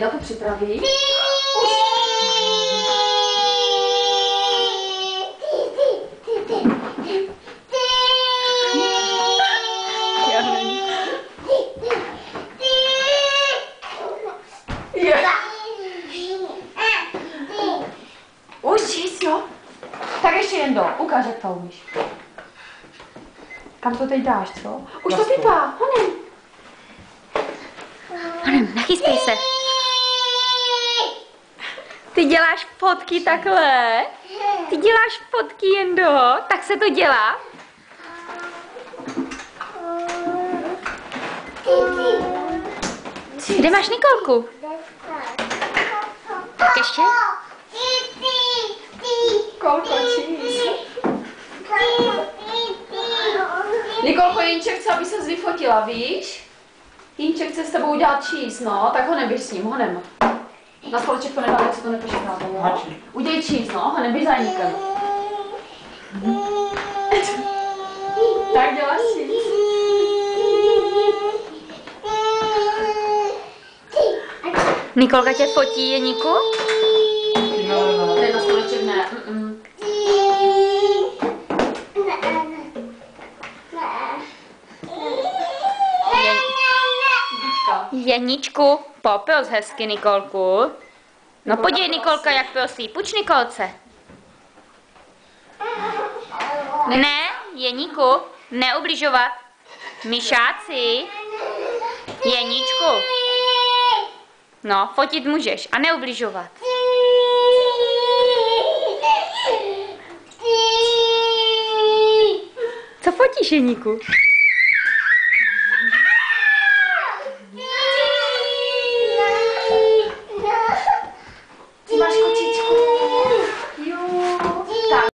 Jenda to připraví. Už číst, jo? Tak ještě Jendo, ukáž, jak to umíš. Kam to teď dáš, co? Už to pípá, honem. Honem, nachystej se. Ty děláš fotky takhle? Ty děláš fotky, Jendo? Tak se to dělá? Kde máš Nikolku? Tak ještě? Kolko, číst. Nikolko, Jinček chce, aby ses vyfotila, víš? Jinček chce s tebou udělat číst, no, tak ho neběž s ním, honem. Na společek to nedáme, co to nepočítáte, jo? Udělej číst, no, honem, běž za Níkem. Tak děláš číst. Nikolka tě fotí, Jeníku? Ne, na společek ne. Jeníčku, popils hezky, Nikolku. No podívej, Nikolka, jak prosí. Půjč Nikolce. Ne, Jeníku, neubližovat. Myšáci. Jeníčku. No, fotit můžeš a neubližovat. Co fotíš, Jeníku?